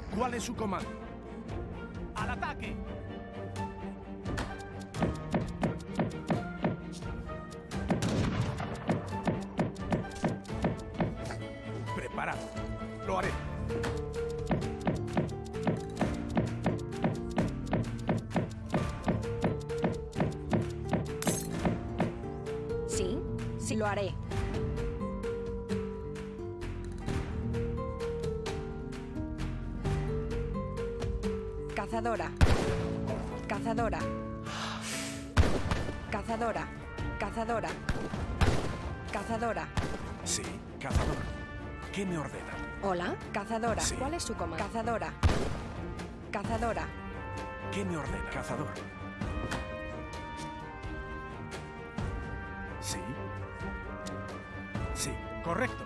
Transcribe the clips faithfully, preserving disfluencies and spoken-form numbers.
¿Cuál es su comando? ¡Al ataque! Preparado. Lo haré. Sí, sí lo haré. Cazadora. Cazadora. Cazadora. Cazadora. Cazadora. Sí, cazador. ¿Qué me ordena? Hola, cazadora. Sí. ¿Cuál es su comando? Cazadora. Cazadora. ¿Qué me ordena? Cazador. Sí. Sí, correcto.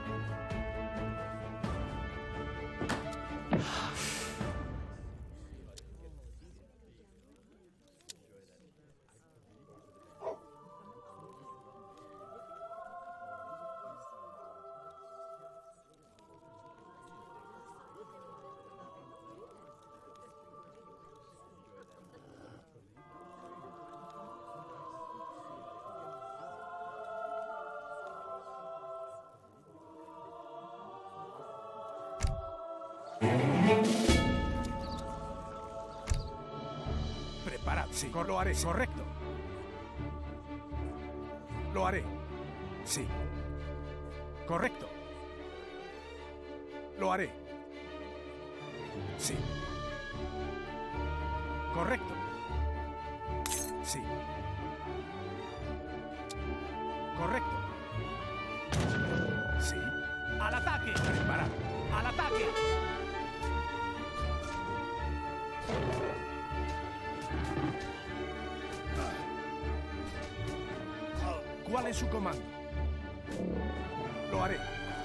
Preparad. Sí, cor- lo haré. Correcto. Lo haré. Sí. Correcto. Lo haré. Sí. Correcto. Sí. Correcto. Sí. ¡Al ataque! Preparad. ¡Al ataque! ¿Cuál es su comando? Lo haré.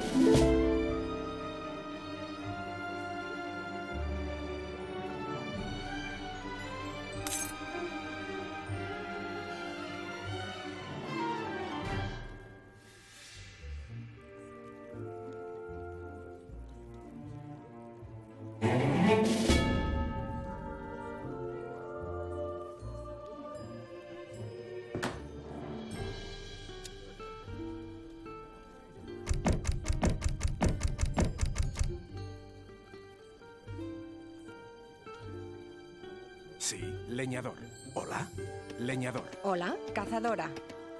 Sí, leñador. Hola, leñador. Hola, cazadora.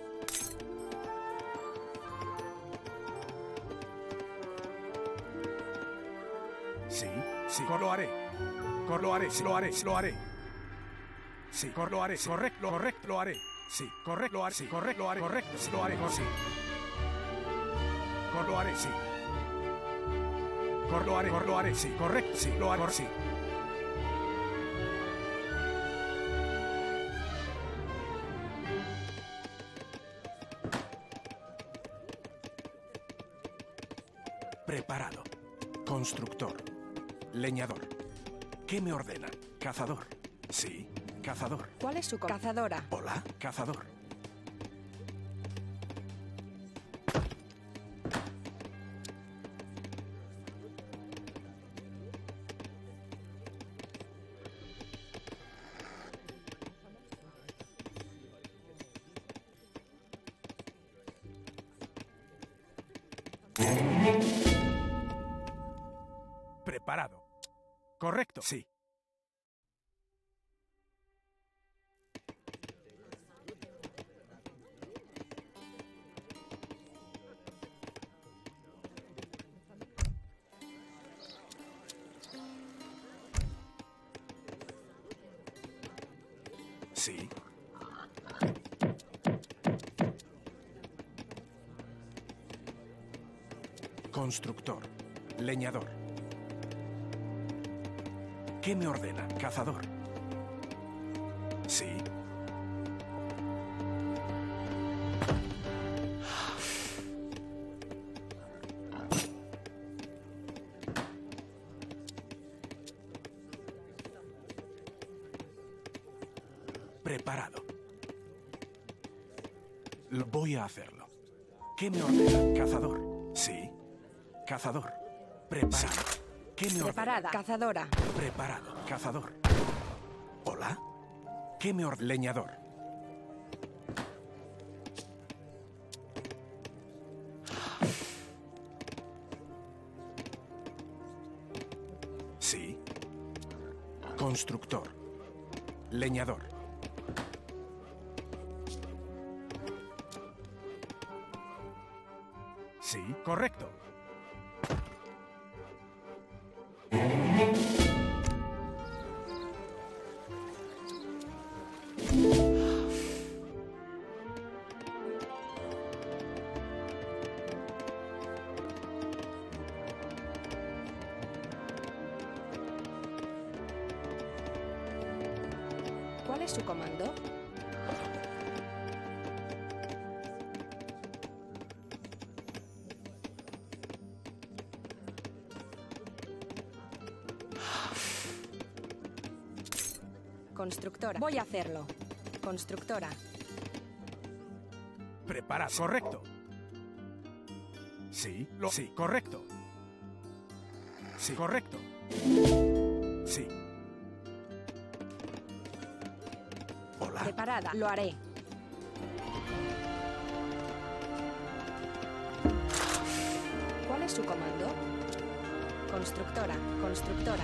Sí, sí, cor- lo haré. Cor- lo haré, sí, lo haré, sí, lo haré. Sí, cor- lo haré, sí, correcto, correcto, lo haré. Sí, correcto, lo haré, sí, correcto, lo haré, correcto, sí, lo haré, cor- sí. Cor- lo haré, sí. Cor- lo haré, cor- lo haré, sí, correcto, sí, lo haré, cor- sí. Preparado. Constructor. Leñador. ¿Qué me ordena? Cazador. Sí, cazador. ¿Cuál es su comando? Cazadora. Hola, cazador. Preparado. Correcto. Sí. Sí. Constructor. Leñador. ¿Qué me ordena? Cazador. Sí. Preparado. Lo voy a hacerlo. ¿Qué me ordena? Cazador. Sí. Cazador. Preparado. ¿Qué me ordena? Preparada. Cazadora. Preparado. Cazador. Hola. ¿Qué me ordena? Leñador. Sí. Constructor. Leñador. Sí, correcto. ¿Cuál es su comando? Constructora. Voy a hacerlo. Constructora. Prepara. Correcto. Sí, lo. Sí, correcto. Sí, correcto. Sí. Hola. Preparada. Lo haré. ¿Cuál es su comando? Constructora. Constructora.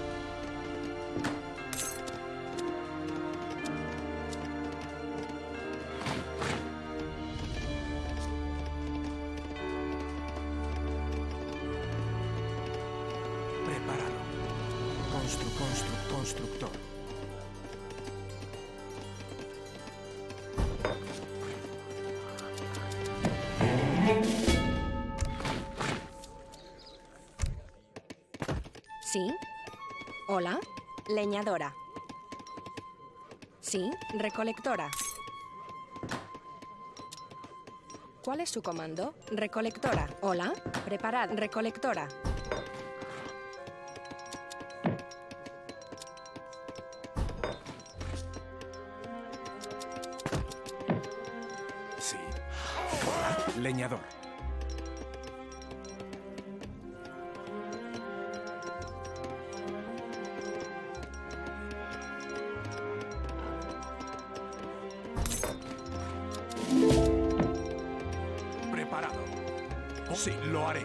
Preparado. Constru, constru, constructor. Sí. Hola. Leñadora. Sí. Recolectora. ¿Cuál es su comando? Recolectora. Hola. Preparad. Recolectora. Sí. Hola. Leñador. Preparado. Oh, sí, lo haré.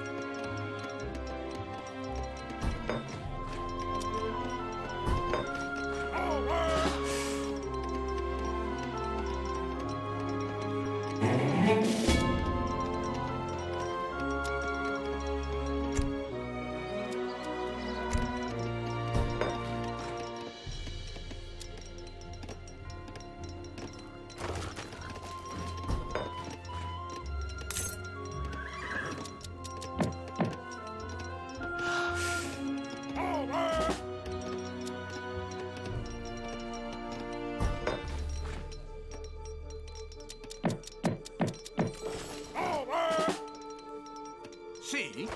Sí.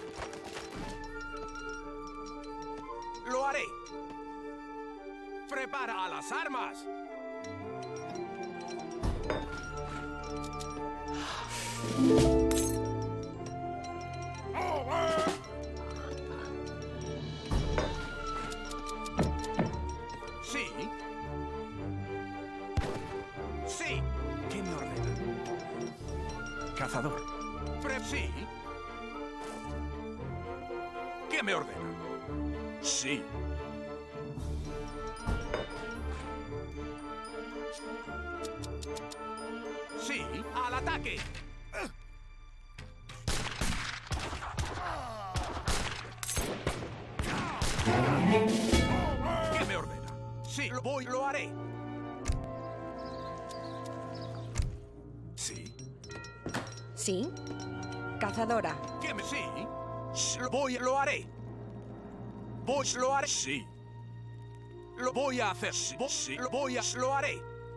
Lo haré. Prepara a las armas. Sí. Sí. ¿Qué me ordena? Cazador. Pre sí. ¿Qué me ordena? Sí. Sí, al ataque. ¿Qué me ordena? Sí, lo voy, lo haré. Sí. Sí. Cazadora. ¿Qué me? Sí. Sí, lo voy, lo haré. Voy, lo haré. Sí. Lo voy a hacer. Sí, Vo- sí. Lo voy a, lo haré.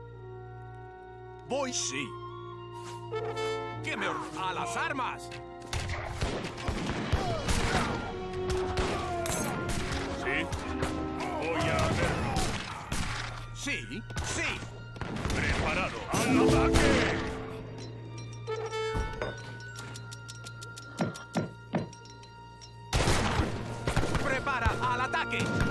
Voy, sí. ¿Qué me ordena? A las armas. Sí, voy a hacerlo. Sí, sí. Preparado al ataque. ataque!